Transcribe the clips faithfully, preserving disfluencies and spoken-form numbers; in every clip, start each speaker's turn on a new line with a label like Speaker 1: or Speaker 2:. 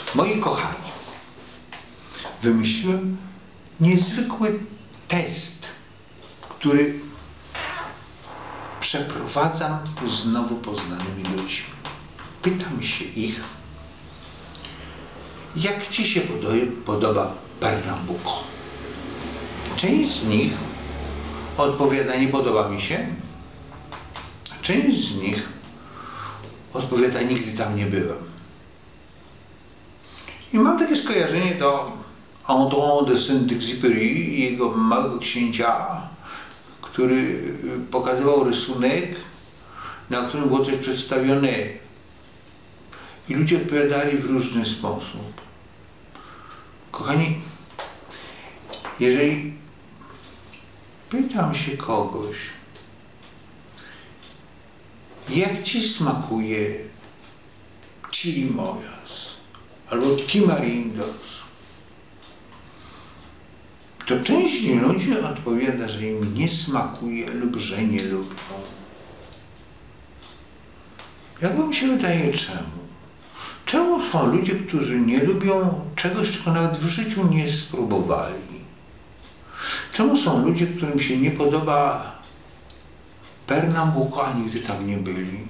Speaker 1: Moi kochani, wymyśliłem niezwykły test, który przeprowadzam z nowo poznanymi ludźmi. Pytam się ich, jak ci się podoba Pernambuco? Część z nich odpowiada, nie podoba mi się, a część z nich odpowiada, nigdy tam nie byłem. I mam takie skojarzenie do Antoine de Saint-Exupéry i jego Małego Księcia, który pokazywał rysunek, na którym było coś przedstawione. I ludzie odpowiadali w różny sposób. Kochani, jeżeli pytam się kogoś, jak ci smakuje chirimoyas albo tamarindos, to część ludzi odpowiada, że im nie smakuje lub że nie lubią. Jak wam się wydaje, czemu? Czemu są ludzie, którzy nie lubią czegoś, czego nawet w życiu nie spróbowali? Czemu są ludzie, którym się nie podoba Pernambuco, a nigdy tam nie byli?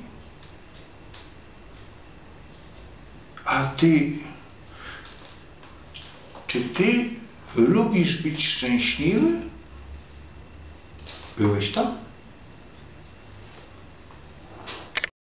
Speaker 1: A ty, czy ty lubisz być szczęśliwy? Byłeś tam?